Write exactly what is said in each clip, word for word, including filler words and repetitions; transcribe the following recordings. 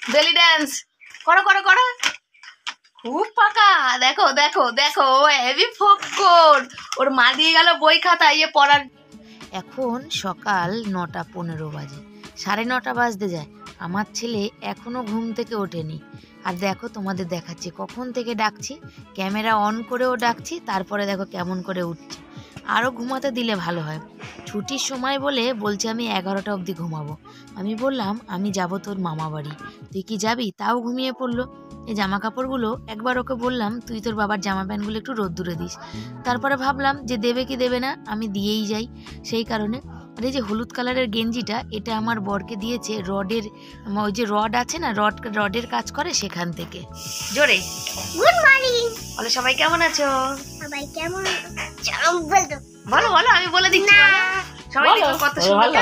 বেলি ড্যান্স করো করো করো, খুব পাকা। দেখো দেখো দেখো, ও হেভি ফক্কর, ওর মা দিয়ে গেল বই খাতা ইয়ে পড়ার। এখন সকাল নটা পনেরো বাজে, সাড়ে নটা বাজতে যায়, আমার ছেলে এখনো ঘুম থেকে ওঠেনি। আর দেখো তোমাদের দেখাচ্ছি কখন থেকে ডাকছি, ক্যামেরা অন করেও ডাকছি, তারপরে দেখো কেমন করে উঠছে। আরও ঘুমাতে দিলে ভালো হয়, ছুটির সময় বলে বলছে আমি এগারোটা অবধি ঘুমাবো। আমি বললাম আমি যাব তোর মামা বাড়ি, তুই কি যাবি? তাও ঘুমিয়ে পড়লো। এই জামা কাপড়গুলো একবার ওকে বললাম তুই তোর বাবার জামা প্যান্টগুলো একটু রোদ্দুরে দিস, তারপরে ভাবলাম যে দেবে কি দেবে না, আমি দিয়েই যাই, সেই কারণে। আর এই যে হলুদ কালারের গেঞ্জিটা, এটা আমার বরকে দিয়েছে রডের, ওই যে রড আছে না, রড রডের কাজ করে সেখান থেকে। জোরে গুড মর্নিং। বলো সবাই কেমন আছো? সবাই কেমন আছো বলো বলো বলো, আমি বলে দিচ্ছি সবাই কত সুন্দর।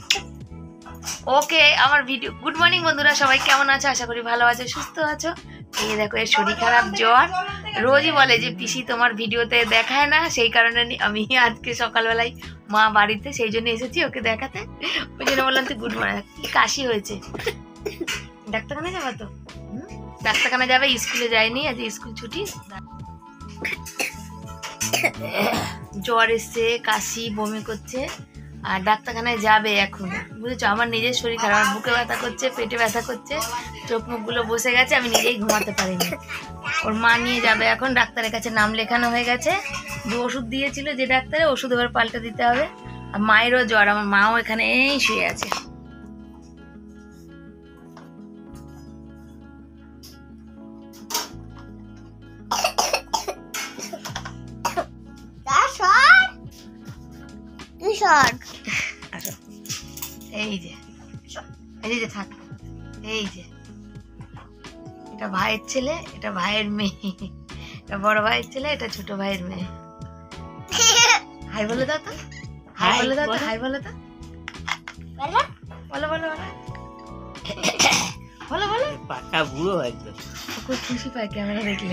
ওকে, আমার ভিডিও গুড মর্নিং বন্ধুরা, সবাই কেমন আছো? আশা করি ভালো আছো, সুস্থ আছো। এই দেখো এর শরীর খারাপ, জ্বর, রোজই বলে যে পিসি তোমার ভিডিওতে দেখায় না, সেই কারণে আমি আজকে সকালবেলায় মা বাড়িতে সেই জন্য এসেছি ওকে দেখাতে, ওই জন্য বললাম তুই গুড মর্নিং। কি কাশি হয়েছে, ডাক্তারখানা যাবে তো? ডাক্তারখানা যাবে, স্কুলে যায়নি, আজ স্কুল ছুটি। জ্বর এসছে, কাশি, বমি করছে, আর ডাক্তারখানায় যাবে এখন, বুঝেছো? আমার নিজের শরীর খারাপ, আমার বুকে ব্যথা করছে, পেটে ব্যথা করছে, চোখ মুখগুলো বসে গেছে, আমি নিজেই ঘুমাতে পারিনি। ওর মা নিয়ে যাবে এখন, ডাক্তারের কাছে নাম লেখানো হয়ে গেছে, দু ওষুধ দিয়েছিল যে ডাক্তারে, ওষুধ এবার পাল্টে দিতে হবে। আর মায়েরও জ্বর, আমার মাও এখানে এই শুয়ে আছে। এই যে এই যে থাক, এই যে এটা ভাইয়ের ছেলে, এটা ভাইয়ের মেয়ে, এটা বড় ভাইয়ের ছেলে, এটা ছোট ভাইয়ের মেয়ে। হাই বলে দাও তো, হাই বলে দাও তো, হাই বলে দাও, বলো বলো বলো বলো বলো। পাকা বুড়ো একদম, খুব খুশি পায় ক্যামেরা দেখলে।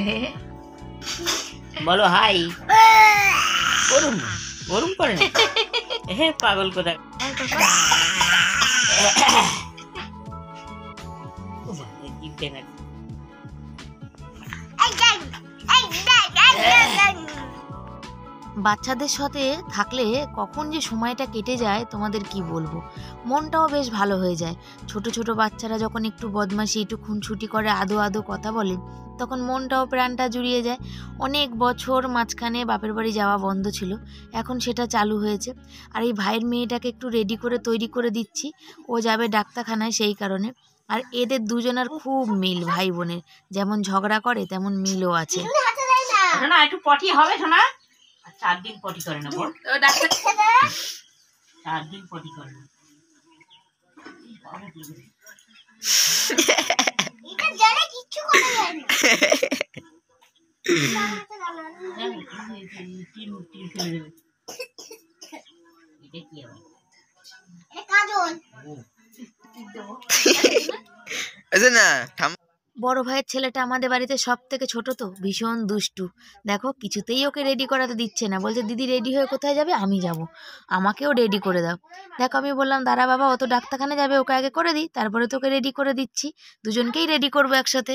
বলো হাই। গরম গরম করে না, হ্যাঁ পাগল কোথায়। বাচ্চাদের সাথে থাকলে কখন যে সময়টা কেটে যায় তোমাদের কি বলবো, মনটাও বেশ ভালো হয়ে যায়। ছোট ছোট বাচ্চারা যখন একটু বদমাশি, একটু খুনছুটি করে, আদো আদো কথা বলে, তখন মনটাও প্রাণটা জুড়িয়ে যায়। অনেক বছর মাঝখানে বাপের বাড়ি যাওয়া বন্ধ ছিল, এখন সেটা চালু হয়েছে। আর এই ভাইয়ের মেয়েটাকে একটু রেডি করে তৈরি করে দিচ্ছি, ও যাবে ডাক্তারখানায়, সেই কারণে। আর এদের দুজনের খুব মিল, ভাই বোনের যেমন ঝগড়া করে তেমন মিলও আছে। না একটু পটি হবে শোনা, চার দিন পটি করে না, ডাক্তার চার দিন পটি করে না। বড় ভাইয়ের ছেলেটা আমাদের বাড়িতে সব থেকে ছোট, তো ভীষণ দুষ্টু। দেখো কিছুতেই ওকে রেডি করাতে দিচ্ছে না, বলছে দিদি রেডি হয়ে কোথায় যাবে? আমি যাব, আমাকেও রেডি করে দাও। দেখো আমি বললাম দাঁড়া বাবা, ও তো ডাক্তারখানা যাবে, ওকে আগে করে দিই, তারপরে তোকে রেডি করে দিচ্ছি, দুজনকেই রেডি করবো একসাথে।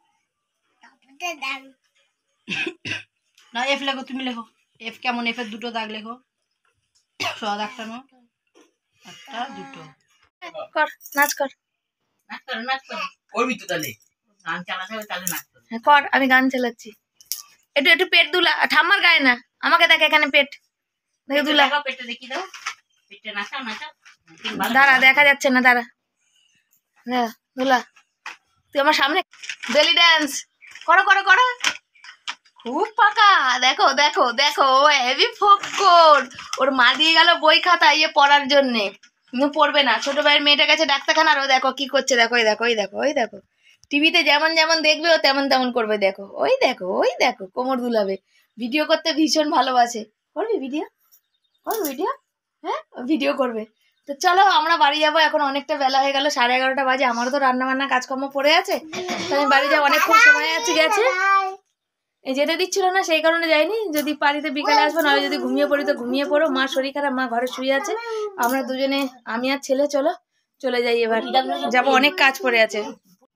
না এফ লেখো, তুমি লেখো এফ কেমন, এফের দুটো দাগ লেখো, সদ একটা নো, একটা দুটো। কর নাচ কর, নাচ করো নাচ করো, করবি তো তাহলে গান চালাতে হবে, তাহলে নাচ করো। হ্যাঁ কর, আমি গান চালাচ্ছি। একটু একটু পেট দুলা, ঠাম্মার গায়ে না, আমাকে দেখ এখানে পেট দেখে দুলা। পেটে দেখি দাও, পেটে নাচাও নাচাও। দাঁড়া দেখা যাচ্ছে না, দাঁড়া দুলা, তুই আমার সামনে। বেলি ড্যান্স করো করো করো, খুব পাকা। দেখো দেখো দেখো, ও হেভি ফক্কর, ওর মা দিয়ে গেল বই খাতা ইয়ে পড়ার জন্যে, কিন্তু পড়বে না। ছোট ভাইয়ের মেয়েটা গেছে ডাক্তারখানা, আর ও দেখো কি করছে, দেখো ওই দেখো ওই দেখো ওই দেখো, টিভিতে যেমন যেমন দেখবে ও তেমন তেমন করবে। দেখো ওই দেখো ওই দেখো, কোমর দুলাবে, ভিডিও করতে ভীষণ ভালোবাসে। করবি ভিডিও, করবি ভিডিও, হ্যাঁ ভিডিও করবে। তো চলো আমরা বাড়ি যাবো, এখন অনেকটা বেলা হয়ে গেল, সাড়ে এগারোটা বাজে, আমারও তো রান্না বান্না কাজকর্ম পড়ে আছে, তো আমি বাড়ি যাবো, অনেকক্ষণ সময় আছে গেছে, এই যেতে দিচ্ছিল না সেই কারণে যাইনি। যদি পারিতে বিকালে আসবো, নাহলে যদি ঘুমিয়ে পড়ি তো ঘুমিয়ে পড়ো। মা শরীর খারাপ, মা ঘরে শুয়ে আছে, আমরা দুজনে আমি আর ছেলে চলো চলে যাই, এবার যাবো, অনেক কাজ পড়ে আছে।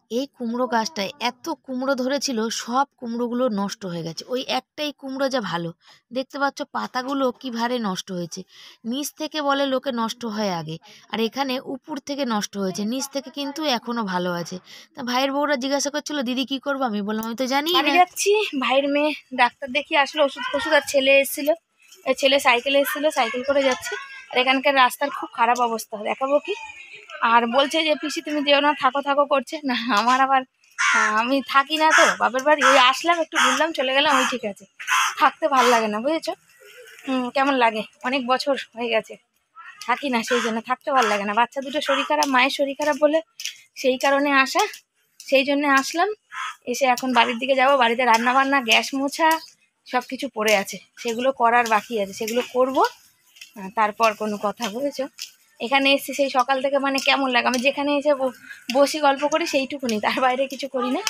এই কুমড়ো গাছটায় এত কুমড়ো ধরেছিল, সব কুমড়োগুলো নষ্ট হয়ে গেছে। ওই একটাই কুমড়ো যা ভালো, দেখতে পাচ্ছ পাতাগুলো কি ভারে নষ্ট হয়েছে। নিচ থেকে বলে লোকে নষ্ট হয় আগে, আর এখানে উপর থেকে নষ্ট হয়েছে, নিচ থেকে কিন্তু এখনো ভালো আছে। তা ভাইয়ের বউরা জিজ্ঞাসা করছিল দিদি কি করবো, আমি বললাম আমি তো জানি বাড়ি না। যাচ্ছি, ভাইয়ের মেয়ে ডাক্তার দেখিয়ে আসলে ওষুধ ফষুধ, আর ছেলে এসেছিল, ছেলে সাইকেলে এসেছিলো, সাইকেল করে যাচ্ছে। আর এখানকার রাস্তার খুব খারাপ অবস্থা, দেখাবো কি। আর বলছে যে পিসি তুমি যেও না, থাকো থাকো করছে না। আমার আবার আমি থাকি না তো বাপের বাড়ি, ওই আসলাম একটু ঘুরলাম চলে গেলাম, ওই ঠিক আছে, থাকতে ভালো লাগে না বুঝেছো। হুম কেমন লাগে, অনেক বছর হয়ে গেছে থাকি না, সেই জন্য থাকতে ভালো লাগে না। বাচ্চা দুটো শরীর খারাপ, মায়ের শরীর খারাপ বলে সেই কারণে আসা, সেই জন্যে আসলাম। এসে এখন বাড়ির দিকে যাব, বাড়িতে রান্না বান্না, গ্যাস মোছা সব কিছু পড়ে আছে, সেগুলো করার বাকি আছে, সেগুলো করব তারপর কোনো কথা, বুঝেছো। এখানে এসে সেই সকাল থেকে মানে কেমন লাগে, আমি যেখানে এসে বসি গল্প করি সেইটুকুনি, তার বাইরে কিছু করি না।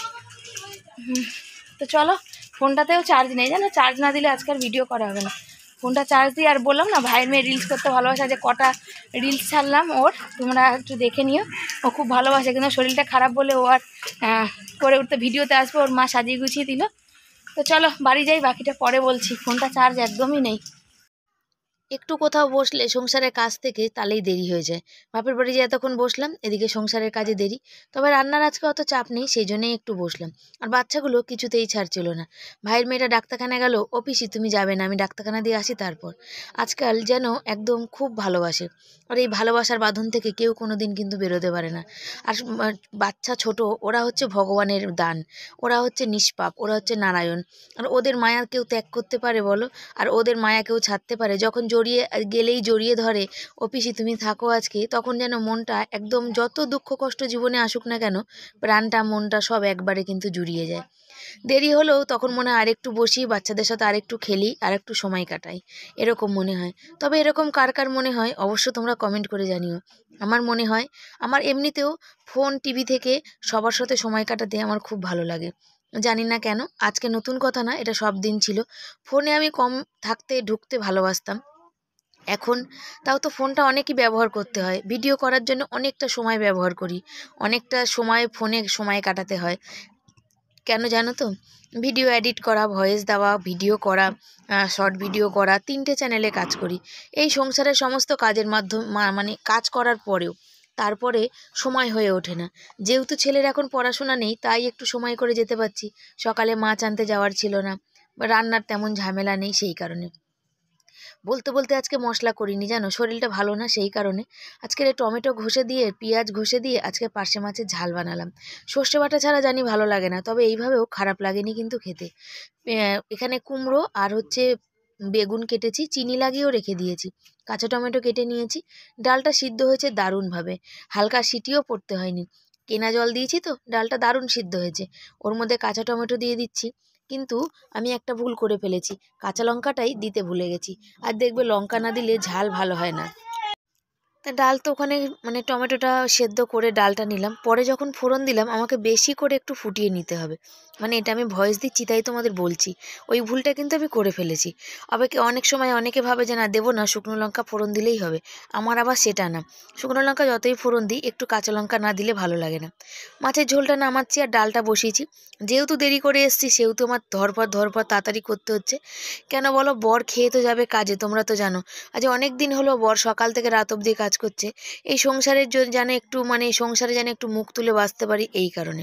তো চলো, ফোনটাতেও চার্জ নেই জানো, চার্জ না দিলে আজকাল ভিডিও করা হবে না। ফোনটা চার্জ দিয়ে, আর বললাম না ভাইয়ের মেয়ে রিলস করতে ভালোবাসে, যে কটা রিলস ছাড়লাম ওর, তোমরা একটু দেখে নিও। ও খুব ভালোবাসে, কিন্তু শরীরটা খারাপ বলে ও আর করে উঠতে ভিডিওতে আসবে, ওর মা সাজিয়ে গুছিয়ে দিল। তো চলো বাড়ি যাই, বাকিটা পরে বলছি, ফোনটা চার্জ একদমই নেই। একটু কোথাও বসলে সংসারের কাজ থেকে তাহলেই দেরি হয়ে যায়। বাপের বাড়ি যে এতক্ষণ বসলাম, এদিকে সংসারের কাজে দেরি। তবে রান্নার আজকে অত চাপ নেই, সেই জন্যই একটু বসলাম। আর বাচ্চাগুলো কিছুতেই ছাড়ছিল না। ভাইয়ের মেয়েটা ডাক্তারখানা গেল, ও পিসি তুমি যাবে না, আমি ডাক্তারখানা দিয়ে আসি তারপর। আজকাল যেন একদম খুব ভালোবাসে, আর এই ভালোবাসার বাঁধন থেকে কেউ কোনো দিন কিন্তু বেরোতে পারে না। আর বাচ্চা ছোট, ওরা হচ্ছে ভগবানের দান, ওরা হচ্ছে নিষ্পাপ, ওরা হচ্ছে নারায়ণ। আর ওদের মায়া কেউ ত্যাগ করতে পারে বলো? আর ওদের মায়া কেউ ছাড়তে পারে? যখন জড়িয়ে গেলেই জড়িয়ে ধরে, ও পিসি তুমি থাকো আজকে, তখন যেন মনটা একদম, যত দুঃখ কষ্ট জীবনে আসুক না কেন, প্রাণটা মনটা সব একবারে কিন্তু জুড়িয়ে যায়। দেরি হলেও তখন মনে হয় আরেকটু বসি, বাচ্চাদের সাথে আরেকটু খেলি, আরেকটু সময় কাটাই, এরকম মনে হয়। তবে এরকম কার কার মনে হয় অবশ্য তোমরা কমেন্ট করে জানিও। আমার মনে হয়, আমার এমনিতেও ফোন টিভি থেকে সবার সাথে সময় কাটাতে আমার খুব ভালো লাগে। জানি না কেন, আজকে নতুন কথা না, এটা সব দিন ছিল। ফোনে আমি কম থাকতে ঢুকতে ভালোবাসতাম, এখন তাও তো ফোনটা অনেকই ব্যবহার করতে হয়, ভিডিও করার জন্য অনেকটা সময় ব্যবহার করি, অনেকটা সময় ফোনে সময় কাটাতে হয়। কেন জানো তো, ভিডিও এডিট করা, ভয়েস দেওয়া, ভিডিও করা, শর্ট ভিডিও করা, তিনটে চ্যানেলে কাজ করি। এই সংসারের সমস্ত কাজের মাধ্যম মানে কাজ করার পরেও তারপরে সময় হয়ে ওঠে না। যেহেতু ছেলের এখন পড়াশোনা নেই, তাই একটু সময় করে যেতে পারছি। সকালে মাছ আনতে যাওয়ার ছিল না, রান্নার তেমন ঝামেলা নেই, সেই কারণে। বলতে বলতে আজকে মশলা করিনি জানো, শরীরটা ভালো না, সেই কারণে। আজকে টমেটো ঘষে দিয়ে, পেঁয়াজ ঘষে দিয়ে আজকে পার্শে মাছের ঝাল বানালাম। সর্ষে বাটা ছাড়া জানি ভালো লাগে না, তবে এইভাবেও খারাপ লাগেনি কিন্তু খেতে। এখানে কুমড়ো আর হচ্ছে বেগুন কেটেছি, চিনি লাগিয়েও রেখে দিয়েছি, কাঁচা টমেটো কেটে নিয়েছি। ডালটা সিদ্ধ হয়েছে দারুণভাবে, হালকা সিটিও পড়তে হয়নি। কেনা জল দিয়েছি তো, ডালটা দারুণ সিদ্ধ হয়েছে। ওর মধ্যে কাঁচা টমেটো দিয়ে দিচ্ছি, কিন্তু আমি একটা ভুল করে ফেলেছি, কাঁচা লঙ্কাটাই দিতে ভুলে গেছি। আর দেখবে লঙ্কা না দিলে ঝাল ভালো হয় না। তা ডাল তো ওখানে মানে টমেটোটা সেদ্ধ করে ডালটা নিলাম, পরে যখন ফোড়ন দিলাম আমাকে বেশি করে একটু ফুটিয়ে নিতে হবে। মানে এটা আমি ভয়েস দিচ্ছি তাই তোমাদের বলছি, ওই ভুলটা কিন্তু আমি করে ফেলেছি। আবার অনেক সময় অনেকে ভাবে যে না দেবো না, শুকনো লঙ্কা ফোড়ন দিলেই হবে। আমার আবার সেটা না, শুকনো লঙ্কা যতই ফোড়ন দিই একটু কাঁচা লঙ্কা না দিলে ভালো লাগে না। মাছের ঝোলটা নামাচ্ছি আর ডালটা বসিয়েছি। যেহেতু দেরি করে এসেছি সেহেতু আমার ধরপর ধরপর তাড়াতাড়ি করতে হচ্ছে। কেন বলো, বর খেয়ে তো যাবে কাজে, তোমরা তো জানো। আজ অনেক দিন হলো বর সকাল থেকে রাত অবধি কাজ করছে, এই সংসারের যেন একটু মানে সংসারে যেন একটু মুখ তুলে বাঁচতে পারি, এই কারণে।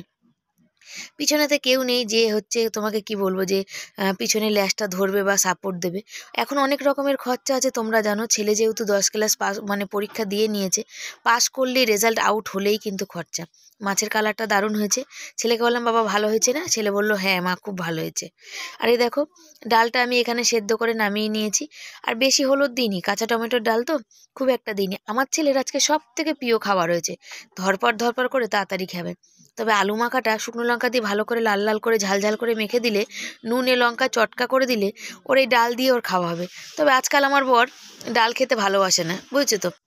পিছনেতে কেউ নেই যে হচ্ছে তোমাকে কি বলবো, যে পিছনে ল্যাসটা ধরবে বা সাপোর্ট দেবে। এখন অনেক রকমের খরচা আছে, তোমরা জানো। ছেলে যেহেতু দশ ক্লাস পাস মানে পরীক্ষা দিয়ে নিয়েছে, পাস করলেই রেজাল্ট আউট হলেই কিন্তু খরচা। মাছের কালারটা দারুণ হয়েছে, ছেলেকে বললাম বাবা ভালো হয়েছে না, ছেলে বললো হ্যাঁ মা খুব ভালো হয়েছে। আর এই দেখো ডালটা আমি এখানে সেদ্ধ করে নামিয়ে নিয়েছি, আর বেশি হলুদ দিইনি, কাঁচা টমেটোর ডাল তো খুব একটা দিইনি। আমার ছেলের আজকে সব থেকে প্রিয় খাবার হয়েছে, ধরপর ধরপর করে তাড়াতাড়ি খাবে। তবে আলু মাখাটা শুকনো লঙ্কা দিয়ে ভালো করে লাল লাল করে ঝাল ঝাল করে মেখে দিলে, নুনে লঙ্কা চটকা করে দিলে ওর এই ডাল দিয়ে ওর খাওয়া হবে। তবে আজকাল আমার বর ডাল খেতে ভালোবাসে না, বুঝছো তো।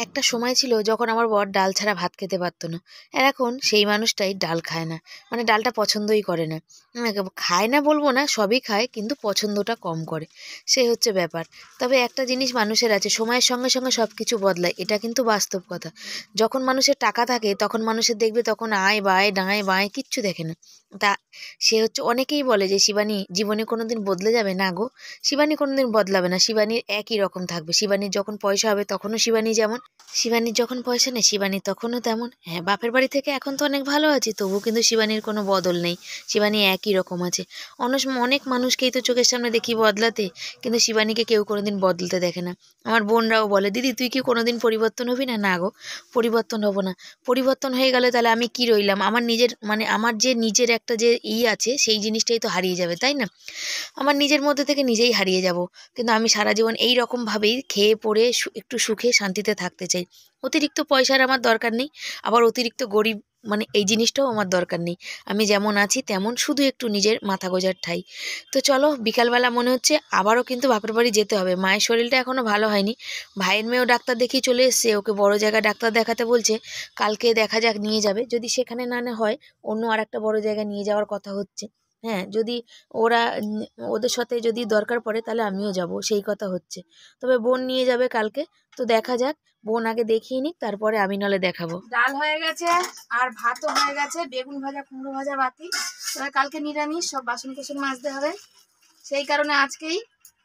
একটা সময় ছিল যখন আমার বর ডাল ছাড়া ভাত খেতে পারতো না, আর এখন সেই মানুষটাই ডাল খায় না, মানে ডালটা পছন্দই করে না। উম, খায় না বলবো না, সবই খায় কিন্তু পছন্দটা কম করে, সেই হচ্ছে ব্যাপার। তবে একটা জিনিস মানুষের আছে, সময়ের সঙ্গে সঙ্গে সব কিছু বদলায়, এটা কিন্তু বাস্তব কথা। যখন মানুষের টাকা থাকে তখন মানুষের দেখবে তখন আয় বায় ডাঁয় বাঁয় কিচ্ছু দেখে না। তা সে হচ্ছে, অনেকেই বলে যে শিবানী জীবনে কোনো দিন বদলে যাবে, না গো, শিবানী কোনো দিন বদলাবে না, শিবানীর একই রকম থাকবে। শিবানীর যখন পয়সা হবে তখনও শিবানী যেমন, শিবানীর যখন পয়সা নেই শিবানী তখনও তেমন। হ্যাঁ, বাপের বাড়ি থেকে এখন তো অনেক ভালো আছি, তবুও কিন্তু শিবানীর কোনো বদল নেই, শিবানী একই রকম আছে। অনেক অনেক মানুষকেই তো চোখের সামনে দেখি বদলাতে, কিন্তু শিবানীকে কেউ কোনোদিন বদলাতে দেখে না। আমার বোনরাও বলে, দিদি তুই কি কোনোদিন পরিবর্তন হবি না? না গো, পরিবর্তন হব না। পরিবর্তন হয়ে গেলে তাহলে আমি কি রইলাম? আমার নিজের মানে আমার যে নিজের একটা যে ই আছে সেই জিনিসটাই তো হারিয়ে যাবে, তাই না? আমার নিজের মধ্যে থেকে নিজেই হারিয়ে যাব। কিন্তু আমি সারা জীবন এই রকমভাবেই খেয়ে পড়ে একটু সুখে শান্তিতে থাকতে চাই। অতিরিক্ত পয়সার আমার দরকার নেই, আবার অতিরিক্ত গরিব মানে এই জিনিসটাও আমার দরকার নেই। আমি যেমন আছি তেমন, শুধু একটু নিজের মাথা গোঁজার ঠাই। তো চলো, বিকালবেলা মনে হচ্ছে আবারও কিন্তু বাপের বাড়ি যেতে হবে। মায়ের শরীরটা এখনও ভালো হয়নি, ভাইয়ের মেয়েও ডাক্তার দেখিয়ে চলে এসছে, ওকে বড় জায়গায় ডাক্তার দেখাতে বলছে। কালকে দেখা যাক, নিয়ে যাবে। যদি সেখানে না না হয় অন্য আর একটা বড় জায়গায় নিয়ে যাওয়ার কথা হচ্ছে। হ্যাঁ, যদি ওরা ওদের সাথে যদি দরকার পড়ে তাহলে আমিও যাব, সেই কথা হচ্ছে। তবে বোন নিয়ে যাবে কালকে, তো দেখা যাক। বোন আগে দেখিয়ে নিক, তারপরে আমি নাহলে দেখাবো। ডাল হয়ে গেছে আর ভাতও হয়ে গেছে, বেগুন ভাজা কুমড়ো ভাজা বাকি। তবে কালকে নিরামিষ, সব বাসন কোসন মাজতে হবে, সেই কারণে আজকেই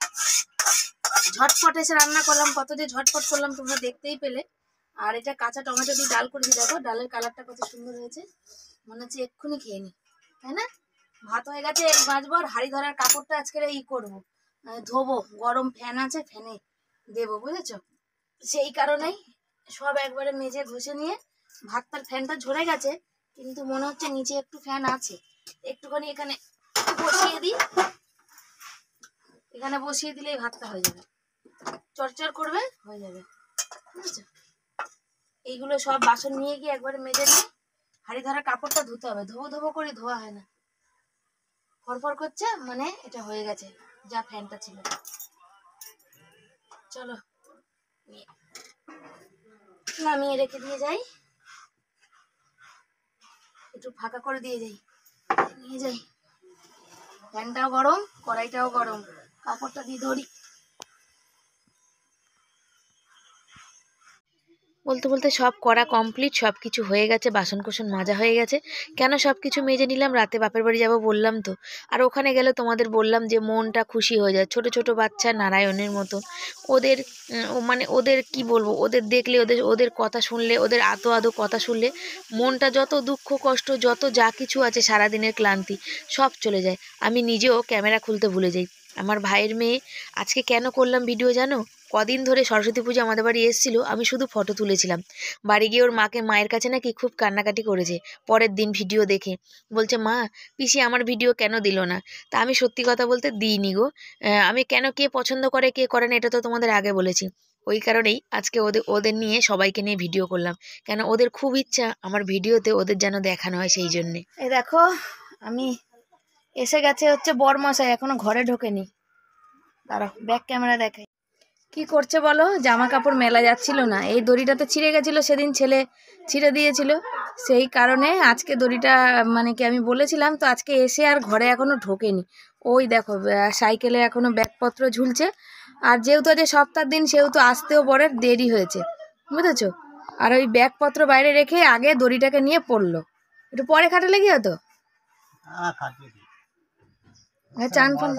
ঝটপট এসে রান্না করলাম। কত যে ঝটপট করলাম তোমরা দেখতেই পেলে। আর এটা কাঁচা টমেটো দিয়ে ডাল করেছি, দেখো ডালের কালারটা কত সুন্দর হয়েছে, মনে হচ্ছে এক্ষুনি খেয়ে নি, তাই না? ভাত হয়ে গেছে, এই ভাজবো। আর হাঁড়ি ধরার কাপড়টা আজকে ই করবো, ধোবো, গরম ফ্যান আছে, ফ্যানে দেবো, বুঝেছ? সেই কারণেই সব একবারে মেজে ঘষে নিয়ে, ভাতটার ফ্যানটা ঝরে গেছে কিন্তু মনে হচ্ছে নিচে একটু ফ্যান আছে, একটুখানি এখানে বসিয়ে দিই, এখানে বসিয়ে দিলেই ভাতটা হয়ে যাবে, চরচর করবে, হয়ে যাবে, বুঝেছো? এইগুলো সব বাসন নিয়ে গিয়ে একবারে মেজে নিই। হাঁড়ি ধরার কাপড়টা ধুতে হবে, ধোবো ধোবো করে ধোয়া হয় না, ফরফর করছে, মানে এটা হয়ে গেছে যা ফ্যানটা ছিল। চলো নামিয়ে রেখে দিয়ে যাই, একটু ফাঁকা করে দিয়ে যাই, নিয়ে যাই। ফ্যানটাও গরম, কড়াইটাও গরম, কাপড়টা দিয়ে ধরি। বলতে বলতে সব করা কমপ্লিট, সব কিছু হয়ে গেছে, বাসন কোসন মাজা হয়ে গেছে। কেন সব কিছু মেজে নিলাম, রাতে বাপের বাড়ি যাব বললাম তো। আর ওখানে গেলে তোমাদের বললাম যে মনটা খুশি হয়ে যায়, ছোট ছোট বাচ্চা নারায়ণের মতন। ওদের মানে ওদের কি বলবো, ওদের দেখলে, ওদের ওদের কথা শুনলে, ওদের আতো আদো কথা শুনলে মনটা যত দুঃখ কষ্ট যত যা কিছু আছে সারাদিনের ক্লান্তি সব চলে যায়। আমি নিজেও ক্যামেরা খুলতে ভুলে যাই। আমার ভাইয়ের মেয়ে আজকে কেন করলাম ভিডিও জানো? কদিন ধরে সরস্বতী পুজো আমাদের বাড়ি এসেছিলো, আমি শুধু ফটো তুলেছিলাম। বাড়ি গিয়ে ওর মাকে মায়ের কাছে নাকি খুব কান্নাকাটি করেছে পরের দিন ভিডিও দেখে, বলছে মা পিসি আমার ভিডিও কেন দিল না? তা আমি সত্যি কথা বলতে দিইনি গো। আমি কেন, কে পছন্দ করে কে করে না এটা তো তোমাদের আগে বলেছি। ওই কারণেই আজকে ওদের ওদের নিয়ে সবাইকে নিয়ে ভিডিও করলাম, কেন ওদের খুব ইচ্ছা আমার ভিডিওতে ওদের যেন দেখানো হয়, সেই জন্যে। এই দেখো আমি এসে গেছে হচ্ছে বরমশাই, এখনো ঘরে ঢোকেনি। দাঁড়াও ব্যাক ক্যামেরা দেখাই। কি করছে বলো? জামা কাপড় মেলা যাচ্ছিল না, এই দড়িটা তো ছিঁড়ে গেছিলো, সেদিন ছেলে ছিঁড়ে দিয়েছিল, সেই কারণে আজকে দড়িটা মানে কি আমি বলেছিলাম তো, আজকে এসে আর ঘরে এখনো ঢোকেনি। ওই দেখো সাইকেলে এখনো ব্যাগপত্র ঝুলছে, আর যেহেতু আজ সপ্তাহের দিন সেহেতু আসতেও বরের দেরি হয়েছে, বুঝেছো? আর ওই ব্যাগপত্র বাইরে রেখে আগে দড়িটাকে নিয়ে পড়লো, একটু পরে খাটালে কি হতো? চান ফান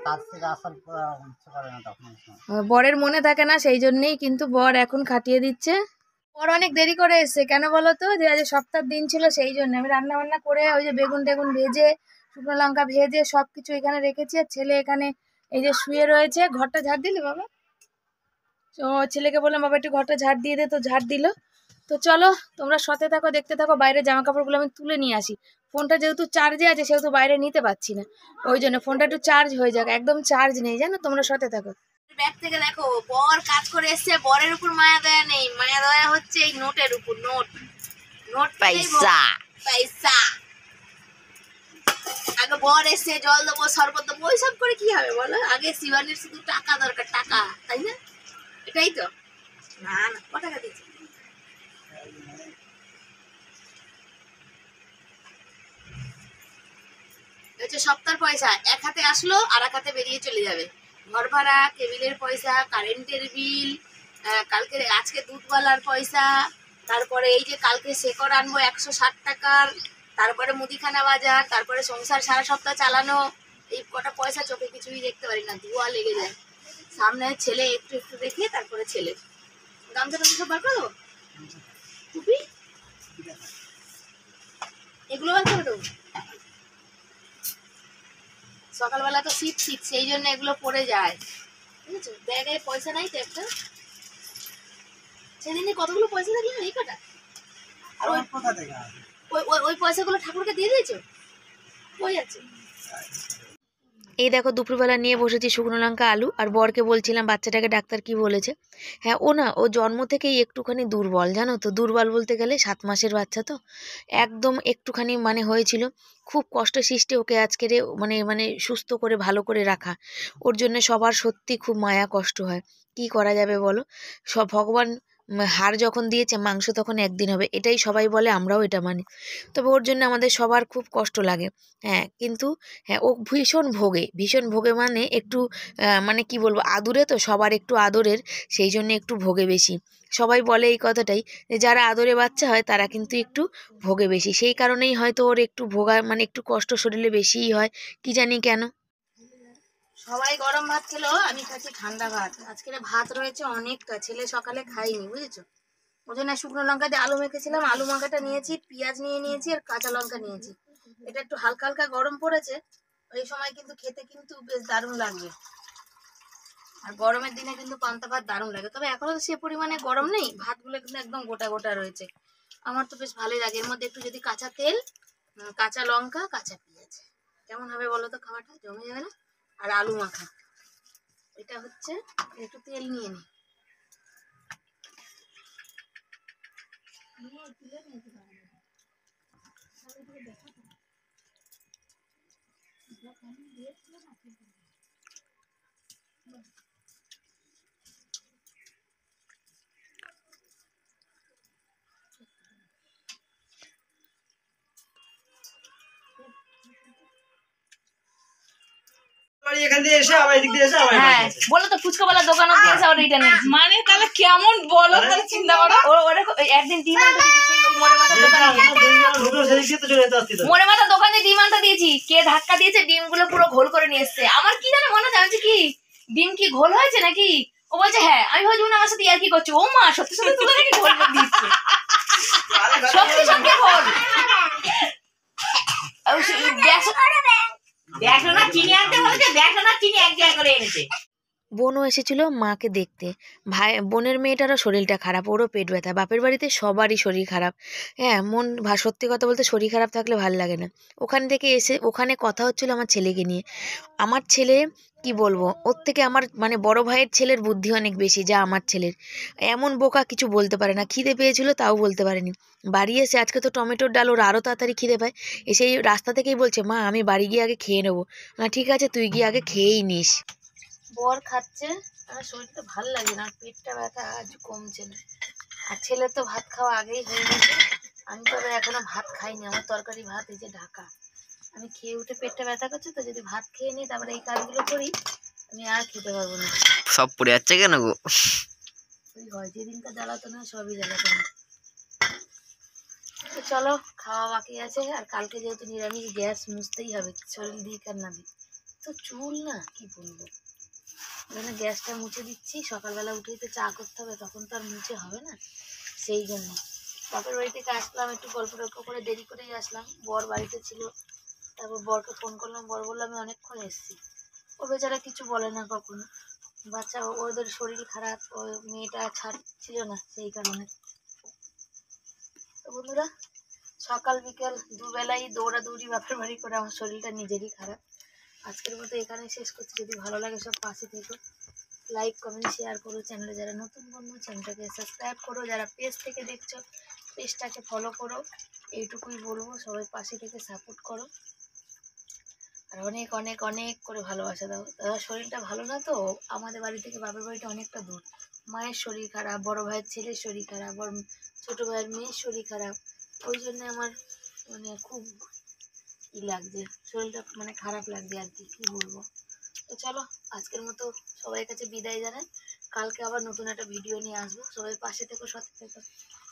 বরের মনে থাকে না, সেই জন্যেই কিন্তু বর এখন খাটিয়ে দিচ্ছে। বর অনেক দেরি করে এসছে, কেন বলো তো? যে আজ সপ্তাহের দিন ছিল, সেই জন্য আমি রান্না বান্না করে ওই যে বেগুন টেগুন ভেজে শুকনো লঙ্কা ভেজে সব কিছু এখানে রেখেছি। আর ছেলে এখানে এই যে শুয়ে রয়েছে। ঘরটা ঝাড় দিলে বাবা? ও ছেলেকে বললাম বাবা একটু ঘরটা ঝাড় দিয়ে দে, তো ঝাড় দিল। তো চলো তোমরা সাথে থাকো, দেখতে থাকো। বাইরে জামা কাপড়গুলো আমি তুলে নিয়ে আসি। ফোনটা যেহেতু চার্জে আছে সেহেতু বাইরে নিতে পারছি না, ওই জন্য ফোনটা একটু চার্জ হয়ে যাক, একদম চার্জ নেই জানো। তোমরা সাথে থাকো। ব্যাগ থেকে দেখো বর কাজ করে এসছে, বরের উপর মায়া দয়া নেই, মায়া দয়া হচ্ছে এই নোটের উপর। নোট নোট পয়সা পয়সা। আগে বর এসছে, জল দেবো, শরবত দেবো, ওইসব করে কি হবে বলো? আগে শিবানীর শুধু টাকা দরকার, টাকা, তাই না? এটাই তো। না না ক টাকা দিয়েছি? হচ্ছে সপ্তাহের পয়সা এক হাতে আসলো আর এক হাতে বেরিয়ে চলে যাবে। ঘর ভাড়া, কেবিলের পয়সা, কারেন্টের বিল, কালকে আজকে দুধওয়ালার পয়সা, তারপরে এই যে কালকে শেকড় আনবো একশো ষাট টাকার, তারপরে মুদিখানা বাজার, তারপরে সংসার সারা সপ্তাহ চালানো। এই কটা পয়সা চোখে কিছুই দেখতে পারি না, ধোঁয়া লেগে যায়। সামনে ছেলে একটু একটু দেখে তারপরে ছেলে গামছা টামছা সব বার করো, টুপি এগুলো বার করে দেবো। সকালবেলা তো শীত শীত সেই জন্য এগুলো পরে যায়, বুঝেছো? ব্যাগে পয়সা নাই তো একটা, সেদিনে কতগুলো পয়সা থাকলো এই কটা। আর ওই ওই ওই পয়সাগুলো ঠাকুরকে দিয়ে দিয়েছো, কই আছে? এই দেখো দুপুরবেলা নিয়ে বসেছি শুকনো লঙ্কা আলু, আর বরকে বলছিলাম বাচ্চাটাকে ডাক্তার কি বলেছে। হ্যাঁ, ও না ও জন্ম থেকেই একটুখানি দুর্বল, জানো তো। দুর্বল বলতে গেলে সাত মাসের বাচ্চা তো একদম একটুখানি মানে হয়েছিল। খুব কষ্ট সৃষ্টি ওকে আজকের মানে মানে সুস্থ করে ভালো করে রাখা। ওর জন্য সবার সত্যি খুব মায়া কষ্ট হয়। কি করা যাবে বলো, সব ভগবান হাড় যখন দিয়েছে মাংস তখন একদিন হবে, এটাই সবাই বলে, আমরাও এটা মানি। তবে ওর জন্য আমাদের সবার খুব কষ্ট লাগে। হ্যাঁ, কিন্তু হ্যাঁ ও ভীষণ ভোগে, ভীষণ ভোগে মানে একটু মানে কি বলবো, আদুরে তো সবার একটু আদরের, সেই জন্য একটু ভোগে বেশি। সবাই বলে এই কথাটাই যে যারা আদরে বাচ্চা হয় তারা কিন্তু একটু ভোগে বেশি, সেই কারণেই হয়তো ওর একটু ভোগা মানে একটু কষ্ট শরীরে বেশিই হয়, কি জানি কেন। সবাই গরম ভাত খেলো, আমি খাচ্ছি ঠান্ডা ভাত। আজকে ভাত রয়েছে অনেকটা, ছেলে সকালে খাইনি, বুঝেছো? ওই জন্য শুকনো লঙ্কা দিয়ে আলু মেখেছিলাম, আলু মাখাটা নিয়েছি, পেঁয়াজ নিয়ে নিয়েছি আর কাঁচা লঙ্কা নিয়েছি। এটা একটু হালকা হালকা গরম পড়েছে, এই সময় কিন্তু খেতে কিন্তু বেশ দারুণ লাগবে। আর গরমের দিনে কিন্তু পান্তা ভাত দারুণ লাগে, তবে এখনো তো সে পরিমাণে গরম নেই, ভাতগুলো কিন্তু একদম গোটা গোটা রয়েছে। আমার তো বেশ ভালোই লাগে। এর মধ্যে একটু যদি কাঁচা তেল, কাঁচা লঙ্কা, কাঁচা পেঁয়াজ, কেমন হবে বলো তো? খাওয়াটা জমে যাবে না? আর আলু মাখা, এটা হচ্ছে একটু তেল নিয়ে নি। হ্যাঁ, বলো তো ফুচকাওয়ালার দোকান অব্দি এসে আবার রিটার্ন নিয়েছি। মানে তাহলে কেমন বলো তাহলে চিন্তা করো। ও ওরা একদিন ডিম আনতে দিয়েছি, ওই মোড়ে মাথার দোকানে মোড়ে মাথার দোকানে ডিম আনতে দিয়েছি, কে ধাক্কা দিয়েছে ডিমগুলো পুরো ঘোল করে নিয়ে এসছে। আমার কি জানো মনে জানছে কি ডিম কি ঘোল হয়েছে নাকি? ও বলছে হ্যাঁ। আমি ভাবছি না আমার সাথে ইয়ার কি করছো। ও মা, সত্যি সত্যি তুলে নাকি ঘোল করে দিচ্ছে, সত্যি সত্যি ঘোল। দেখো না চিনি আনতে বলেছে, দেখো না চিনি এক জায়গা করে এনেছে। বোনও এসেছিল মাকে দেখতে। ভাই বোনের মেয়েটারও শরীরটা খারাপ, ওরও পেট ব্যথা। বাপের বাড়িতে সবারই শরীর খারাপ। হ্যাঁ, মন সত্যি কথা বলতে শরীর খারাপ থাকলে ভালো লাগে না। ওখান থেকে এসে ওখানে কথা হচ্ছিল আমার ছেলেকে নিয়ে। আমার ছেলে কি বলবো, ওর থেকে আমার মানে বড় ভাইয়ের ছেলের বুদ্ধি অনেক বেশি, যা আমার ছেলের। এমন বোকা, কিছু বলতে পারে না। খিদে পেয়েছিল তাও বলতে পারেনি। বাড়ি এসে আজকে তো টমেটোর ডাল, ওর আরও তাড়াতাড়ি খিদে পায়। এসে রাস্তা থেকেই বলছে মা আমি বাড়ি গিয়ে আগে খেয়ে নেবো। না ঠিক আছে, তুই গিয়ে আগে খেয়েই নিস। বর খাচ্ছে, আমার শরীরটা ভালো লাগে না, পেটটা ব্যথা আজ কমছে না। আর ছেলে তো ভাত খাওয়া আগেই হয়ে গেছে, আমি তবে এখনো ভাত খাইনি। আমার তরকারি ভাত এই যে ঢাকা, আমি খেয়ে উঠে পেটটা ব্যথা করছে তো, যদি ভাত খেয়ে নিই তারপরে এই কাজগুলো করি আমি আর খেতে পারবো না। সব পড়ে যাচ্ছে কেন গো? ওই হয় যেদিনটা জ্বালাতো না সবই জ্বালাতো না। তো চলো, খাওয়া বাকি আছে। আর কালকে যেহেতু নিরামিষ, গ্যাস মুছতেই হবে, শরীর দিক আর না দিক। তো চুল না কি বলবো, মানে গ্যাসটা মুছে দিচ্ছি। সকালবেলা উঠেই তো চা করতে হবে, তখন তো আর মুছে হবে না, সেই জন্য। বাপের বাড়ি থেকে আসলাম, একটু গল্প টল্প করে দেরি করেই আসলাম। বর বাড়িতে ছিল, তারপর বরকে ফোন করলাম, বর বললো আমি অনেকক্ষণ এসেছি। ও বেচারা কিছু বলে না কখনো, বাচ্চা ওদের শরীর খারাপ, ওই মেয়েটা ছাড়ছিল না সেই কারণে। তো বন্ধুরা, সকাল বিকেল দুবেলাই দৌড়াদৌড়ি বাপের বাড়ি করে আমার শরীরটা নিজেরই খারাপ। আজকের মতো এখানেই শেষ করছি। যদি ভালো লাগে সব পাশে থেকো, লাইক কমেন্ট শেয়ার করো। চ্যানেলে যারা নতুন বন্ধু চ্যানেলটাকে সাবস্ক্রাইব করো, যারা পেজ থেকে দেখছো পেজটাকে ফলো করো। এইটুকুই বলবো, সবাই পাশে থেকে সাপোর্ট করো আর অনেক অনেক অনেক করে ভালোবাসা দাও। দাদা শরীরটা ভালো না তো, আমাদের বাড়ি থেকে বাপের বাড়িটা অনেকটা দূর। মায়ের শরীর খারাপ, বড় ভাইয়ের ছেলের শরীর খারাপ, বড় ছোটো ভাইয়ের মেয়ের শরীর খারাপ, ওই জন্য আমার মানে খুব কি লাগছে, শরীরটা মানে খারাপ লাগছে আর কি, কি বলবো। তো চলো আজকের মতো সবাই কাছে বিদায় জানাই, কালকে আবার নতুন একটা ভিডিও নিয়ে আসবো, সবাই পাশে থেকো, সাথে থেকো।